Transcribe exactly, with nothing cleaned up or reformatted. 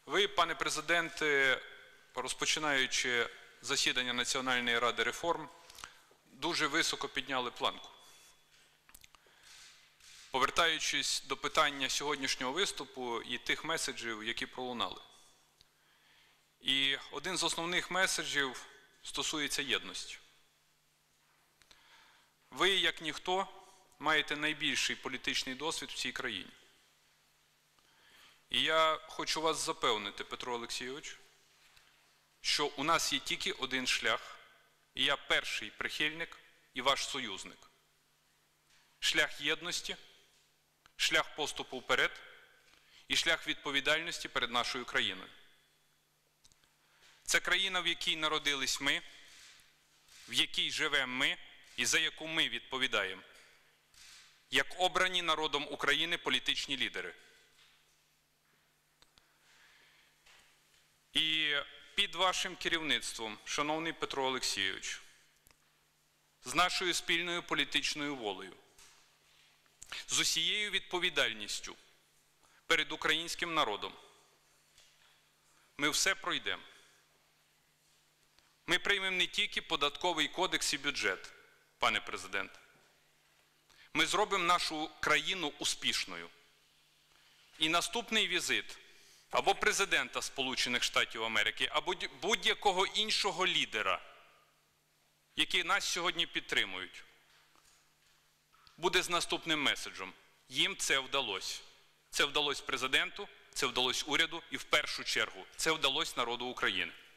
Ви, пане президенте, розпочинаючи засідання Національної ради реформ, дуже високо підняли планку. Повертаючись до питання сьогоднішнього виступу і тих меседжів, які пролунали. І один з основних меседжів стосується єдності. Ви, як ніхто, маєте найбільший політичний досвід в цій країні. І я хочу вас запевнити, Петро Олексійович, що у нас є тільки один шлях, і я перший прихильник і ваш союзник. Шлях єдності, шлях поступу вперед і шлях відповідальності перед нашою країною. Це країна, в якій народились ми, в якій живемо ми і за яку ми відповідаємо, як обрані народом України політичні лідери. І під вашим керівництвом, шановний Петро Олексійович, з нашою спільною політичною волею, з усією відповідальністю перед українським народом, ми все пройдемо. Ми приймемо не тільки податковий кодекс і бюджет, пане президент. Ми зробимо нашу країну успішною. І наступний візит або президента Сполучених Штатів Америки, або будь-якого іншого лідера, які нас сьогодні підтримують, буде з наступним меседжем. Їм це вдалося. Це вдалося президенту, це вдалося уряду і в першу чергу це вдалося народу України.